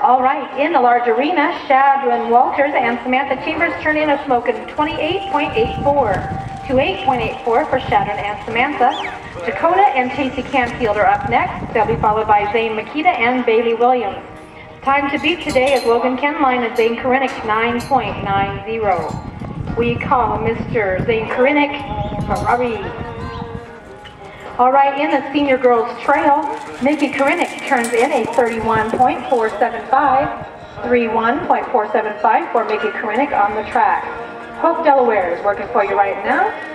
All right, in the large arena, Shadwin Walters and Samantha Chambers turn in a smoking 28.84. 28.84 for Shadwin and Samantha. Dakota and Casey Canfield are up next. They'll be followed by Zane Makita and Bailey Williams. Time to beat today is Logan Kenline and Zane Korinek, 9.90. We call Mr. Zane Korinek Ferrari. All right, in the senior girls trail, Mickey Korinek turns in a 31.475. 31.475 for Mickey Korinek on the track. Hope Delaware is working for you right now.